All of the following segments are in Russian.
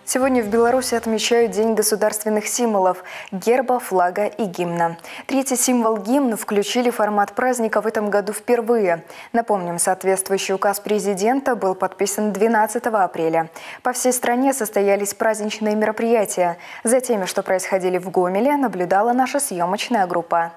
Сегодня в Беларуси отмечают День государственных символов – герба, флага и гимна. Третий символ гимн включили в формат праздника в этом году впервые. Напомним, соответствующий указ президента был подписан 12 апреля. По всей стране состоялись праздничные мероприятия. За теми, что происходили в Гомеле, наблюдала наша съемочная группа.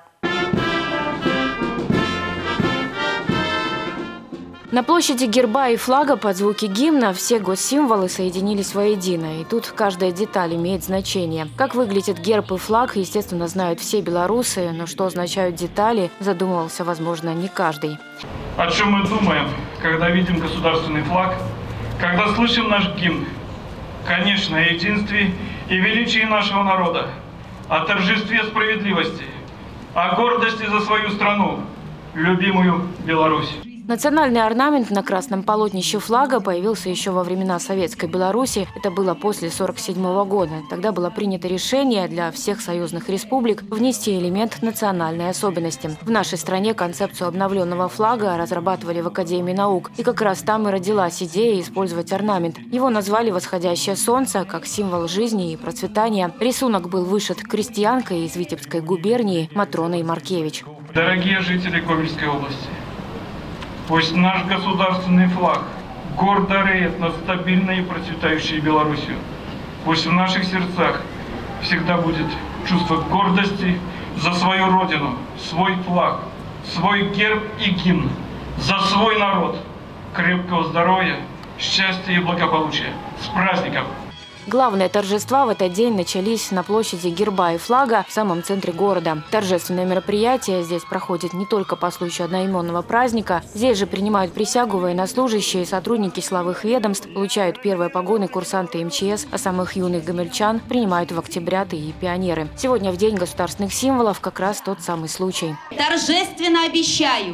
На площади герба и флага под звуки гимна все госсимволы соединились воедино. И тут каждая деталь имеет значение. Как выглядит герб и флаг, естественно, знают все белорусы, но что означают детали, задумывался, возможно, не каждый. О чем мы думаем, когда видим государственный флаг, когда слышим наш гимн? Конечно, о единстве и величии нашего народа, о торжестве справедливости, о гордости за свою страну, любимую Беларусь. Национальный орнамент на красном полотнище флага появился еще во времена Советской Беларуси. Это было после 1947 года. Тогда было принято решение для всех союзных республик внести элемент национальной особенности. В нашей стране концепцию обновленного флага разрабатывали в Академии наук. И как раз там и родилась идея использовать орнамент. Его назвали «Восходящее солнце» как символ жизни и процветания. Рисунок был вышит крестьянкой из Витебской губернии Матроной Маркевич. Дорогие жители Гомельской области, пусть наш государственный флаг гордо реет над стабильной и процветающей Беларусью. Пусть в наших сердцах всегда будет чувство гордости за свою родину, свой флаг, свой герб и гимн, за свой народ. Крепкого здоровья, счастья и благополучия. С праздником! Главные торжества в этот день начались на площади герба и флага в самом центре города. Торжественное мероприятие здесь проходит не только по случаю одноименного праздника. Здесь же принимают присягу военнослужащие и сотрудники силовых ведомств, получают первые погоны курсанты МЧС, а самых юных гомельчан принимают в октябряты и пионеры. Сегодня в День государственных символов как раз тот самый случай. Торжественно обещаю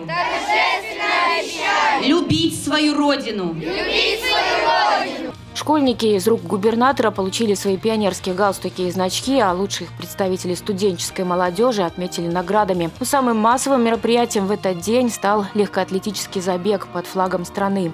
любить свою родину. Школьники из рук губернатора получили свои пионерские галстуки и значки, а лучших представителей студенческой молодежи отметили наградами. Но самым массовым мероприятием в этот день стал легкоатлетический забег под флагом страны.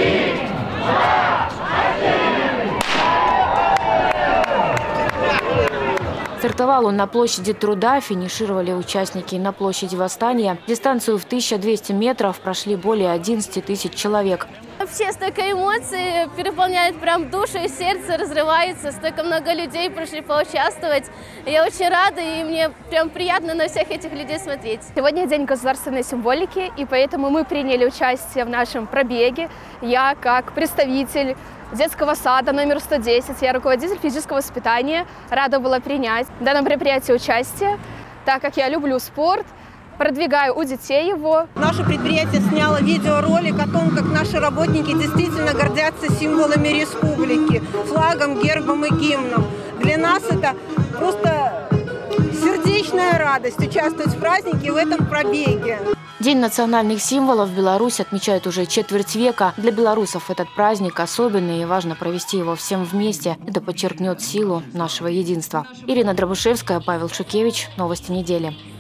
Стартовал он на площади Труда, финишировали участники на площади Восстания. Дистанцию в 1200 метров прошли более 11 тысяч человек. Вообще столько эмоций переполняет прям душу и сердце, разрывается. Столько много людей пришли поучаствовать. Я очень рада, и мне прям приятно на всех этих людей смотреть. Сегодня день государственной символики, и поэтому мы приняли участие в нашем пробеге. Я как представитель детского сада номер 110, я руководитель физического воспитания, рада была принять в данном мероприятии участие, так как я люблю спорт, продвигаю у детей его. Наше предприятие сняло видеоролик о том, как наши работники действительно гордятся символами республики, флагом, гербом и гимном. Для нас это просто сердечная радость участвовать в празднике, в этом пробеге. День национальных символов в Беларуси отмечают уже четверть века. Для белорусов этот праздник особенный, и важно провести его всем вместе. Это подчеркнет силу нашего единства. Ирина Дробышевская, Павел Шукевич. Новости недели.